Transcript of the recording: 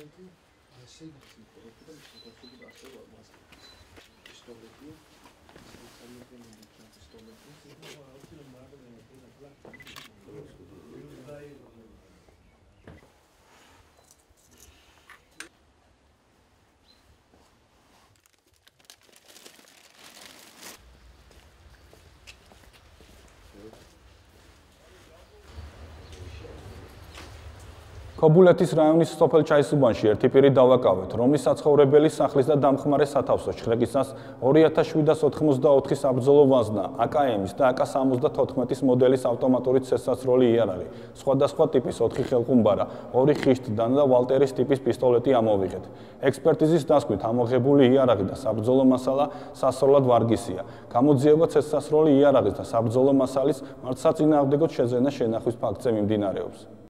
ქობულეთის რაიონის სოფელ ჩაისუბანში ერთი პირი დავაკავეთ, რომლის საცხოვრებელი სახლის და დამხმარე სათავსო ჩხრეკისას 2794 საბრძოლო ვაზნა, აკმ-ის და აკ-74-ის მოდელის ავტომატური ცეცხლსასროლი იარაღი, სხვადასხვა ტიპის 4 ხელყუმბარა, 2 ხიშტდან და ვალტერის ტიპის პისტოლეტი ამოვიღეთ. ექსპერტიზის დასკვით ამოღებული იარაღი და საბრძოლო მასალა სასროლად ვარგისია. გამოძიება ცეცხლსასროლი იარაღის და საბრძოლო მასალის მართლსაწინააღმდეგო შეძენა შენახვის ფაქტზე მიმდინარეობს.